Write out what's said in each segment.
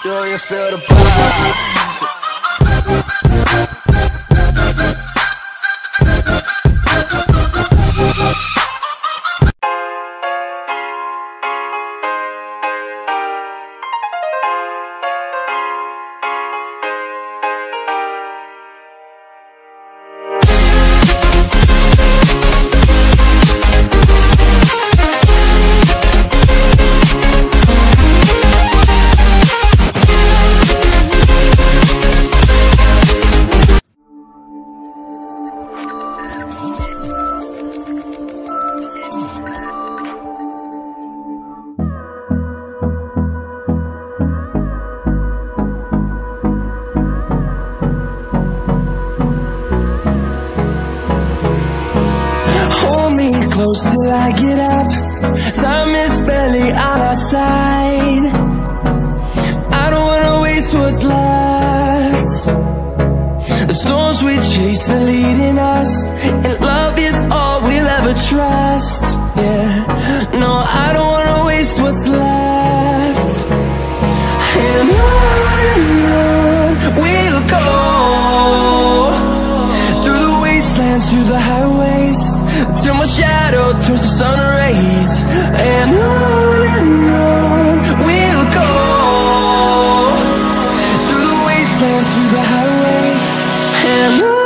Do you feel the vibes? Close till I get up. Time is barely on our side. I don't wanna waste what's left. The storms we chase are leading us, and love is all we'll ever trust. Yeah, no, I don't wanna waste what's left. And on we'll go, through the wastelands, through the highways, till my shadow turns to sun rays. And on we'll go, through the wastelands, through the highways, and on we'll go.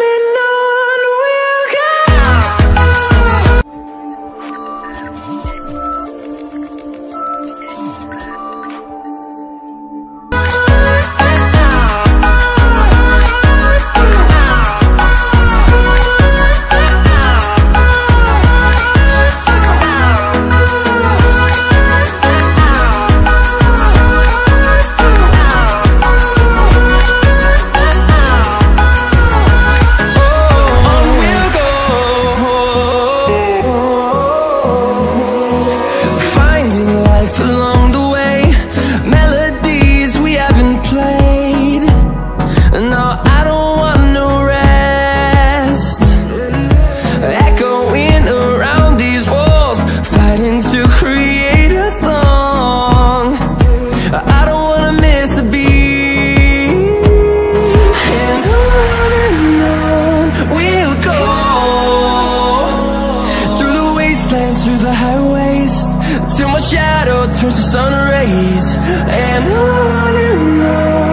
Through the highways, till my shadow turns to sun rays. And on